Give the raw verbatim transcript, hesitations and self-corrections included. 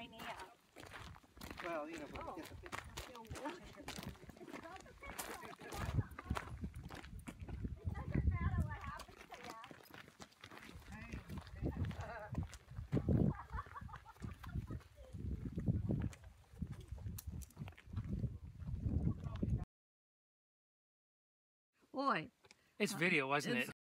my knee out. Well, you know, but Oh. we get the picture. Boy. It's video, wasn't it?